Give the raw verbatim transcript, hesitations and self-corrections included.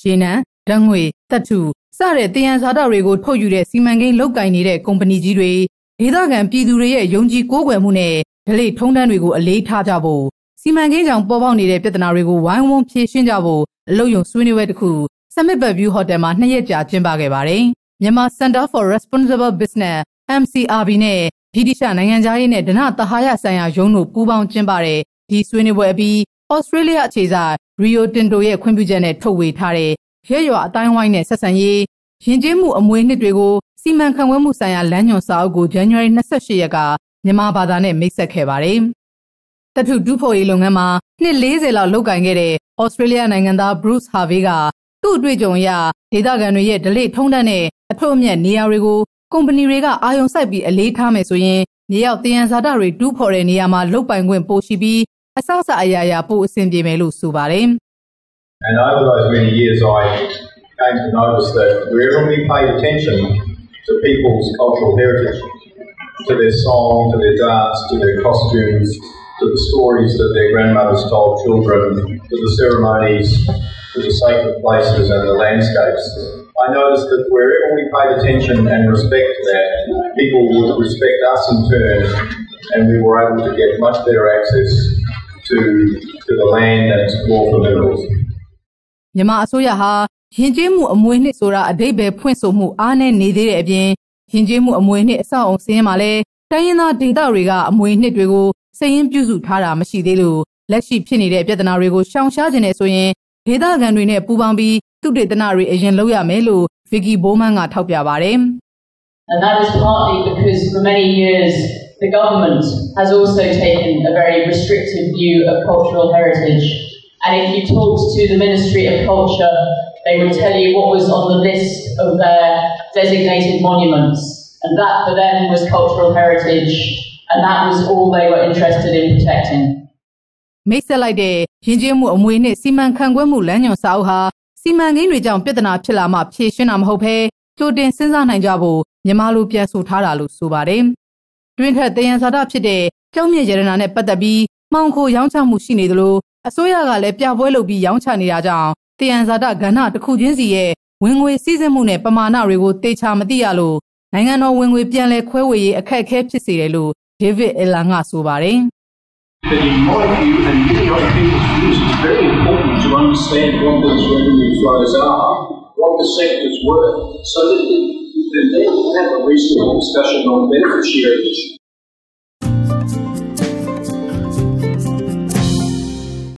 ရေနံဓာတ်ငွေသတ္တုစတဲ့တယံဇာတတွေကိုထုတ်ယူတဲ့စီမံကိန်းလုပ်ကိုင်နေတဲ့ကုမ္ပဏီကြီးတွေဒေသခံပြည်သူတွေရဲ့ယုံကြည်ကိုးကွယ်မှုနဲ့ဓလေ့ထုံးတမ်းတွေကိုအလေးထားကြဖို့စီမံကိန်းကြောင့်ပေါ်ပေါက်နေတဲ့ပြဿနာတွေကိုဝိုင်းဝန်းဖြေရှင်းကြဖို့အလုပ်ရုံဆွေးနွေးပွဲတစ်ခု Summit View Hotel မှာနှစ်ရက်ကြာကျင်းပခဲ့ပါတယ်။မြန်မာ Center for Responsible Business M C R B နဲ့ဗြိတိရှနိုင်ငံသားရေးနဲ့ဒနသဟာယဆိုင်ရာရုံးတို့ပူးပေါင်းကျင်းပတဲ့ဒီဆွေးနွေးပွဲအပြီး Australia အခြေစိုက် Rio Tinto ရဲ့ခွင့်ပြုချက်နဲ့ထုတ်ဝေထားတဲ့ရဲရွာအတိုင်းဝိုင်းနဲ့ဆက်ဆံရေးယဉ်ကျေးမှုအမွေနှစ်တွေကိုစီမံခန့်ခွဲမှုဆိုင်ရာလမ်းညွှန်စာအုပ်ကို January ၂၈ ရက်ကမြန်မာဘာသာနဲ့မိတ်ဆက်ခဲ့ပါတယ်။တထုဒူးဖို့ရေးလုပ်ငန်းမှာနှစ်၄၀လောက်လုပ်ကိုင်ခဲ့တဲ့ Australia နိုင်ငံသား Bruce Harvey ကသူ့အတွေ့အကြုံအရဒေသခံတွေရဲ့ဓလေ့ထုံးတမ်းတဲ့အထွတ်အမြတ်နေရာတွေကိုကုမ္ပဏီတွေကအာရုံစိုက်ပြီးအလေးထားမယ်ဆိုရင်မြေရောက်တယံဇာတတွေတူးဖော်တဲ့နေရာမှာလုပ်ပိုင်ခွင့်ပိုရှိပြီးအစအစအရာရာပိုအဆင်ပြေမယ်လို့ဆိုပါတယ်။ And over those many years I came to notice that wherever we paid attention to people's cultural heritage, to their song, to their dance, to their costumes, to the stories that their grandmothers told children, to the ceremonies, to the sacred places and the landscapes, I noticed that wherever we paid attention and respect to that, people would respect us in turn, and we were able to get much better access to, to the land and explore for minerals. မြန်မာအစိုးရဟာယဉ်ကျေးမှုအမွေနှစ်ဆိုတာအဓိပ္ပာယ်ဖွင့်ဆိုမှုအားနည်းနေသေးတဲ့အပြင်ယဉ်ကျေးမှုအမွေနှစ်အဆောက်အုံစည်းရင်းမှာလည်းတိုင်းရင်းသားဒေသတွေကအမွေနှစ်တွေကိုစည်ရင်းပြုစုထားတာမရှိသေးလို့လက်ရှိဖြစ်နေတဲ့ပြဿနာတွေကိုရှောင်ရှားခြင်းနဲ့ဆိုရင်ဒေသခံတွေနဲ့ပူးပေါင်းပြီးသုတေသနတွေအရင်လုပ်ရမယ်လို့ Vicky Bowman ကထောက်ပြပါတယ် And that is partly because for many years the government has also taken a very restrictive view of cultural heritage. And if you talked to the Ministry of Culture, they would tell you what was on the list of their designated monuments. And that for them was cultural heritage. And that was all they were interested in protecting. မိတ်ဆက်လိုက်တဲ့ယဉ်ကျေးမှုအမွေနဲ့စီမံခန့်ခွဲမှုလမ်းညွှန်စာအုပ်ဟာစီမံကိန်းတွေကြောင့်ပြဿနာဖြစ်လာမှဖြေရှင်းတာမဟုတ်ဘဲကြိုတင်စဉ်းစားနိုင်ကြဖို့မြန်မာလူပြန်ဆိုထားတာလို့ဆိုပါတယ်။တွင်းထက်တယံဇာတဖြစ်တဲ့ကျောက်မြင့်ရတနာနဲ့ပတ်သက်ပြီးမှောင်ခိုရောင်းချမှုရှိနေသလိုအစိုးရကလည်းပြပွဲလုပ်ပြီးရောင်းချနေတာကြောင့်တယံဇာတကဏ္ဍတစ်ခုချင်းစီရဲ့ဝင်ငွေစည်းစိမ်မှုနဲ့ပမာဏတွေကိုတေချာမသိရလို့နိုင်ငံတော်ဝင်ငွေပြန်လည်ခွဲဝေရေးအခက်အခဲဖြစ်စေတယ်လို့ David Allen ကဆိုပါတယ်။ But in my view, and many other people's views, it's very important to understand what those revenue flows are, what the sector's worth, so that they can have a reasonable discussion on benefit sharing.